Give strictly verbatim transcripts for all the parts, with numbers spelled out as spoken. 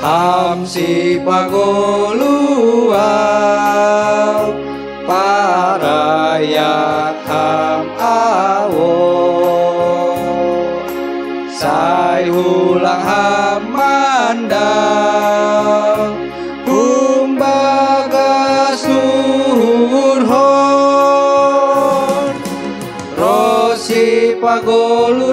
ham si pagoluan parayat ham awo sai hulang ham mandang kumbaga surhon rosi pagolu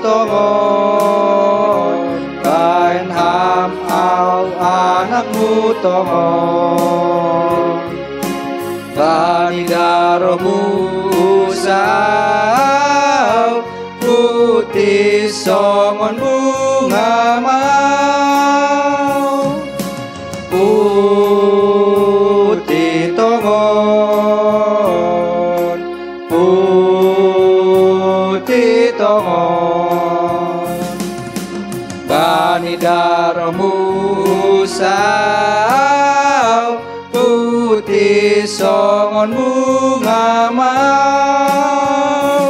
rotongon kain ham au anakmu tongon bani daromu usau putih songon bunga mau putih tongon putih tongon bani daromu usau putih songon bunga mau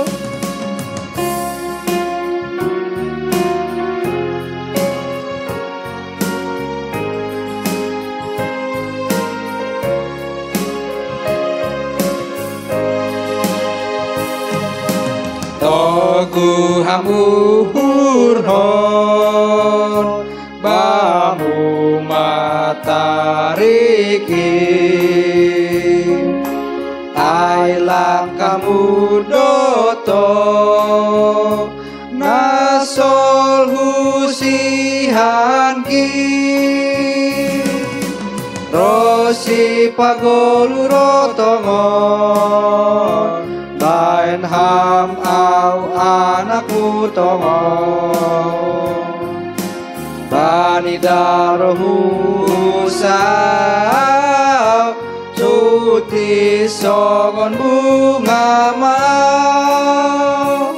toku hamuhur hon bamu matariki ailang kamu doto nasol husihan ki rosi pagolu rotongon lain ham au anakmu tongon bani daromu usau suti songon bunga mau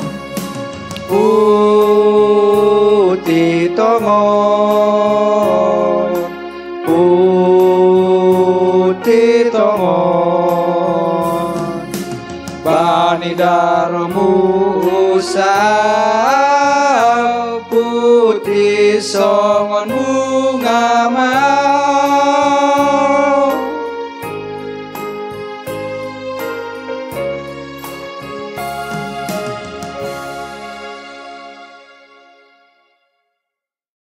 putih tongon putih tongon bani daromu usau putih songon bunga mau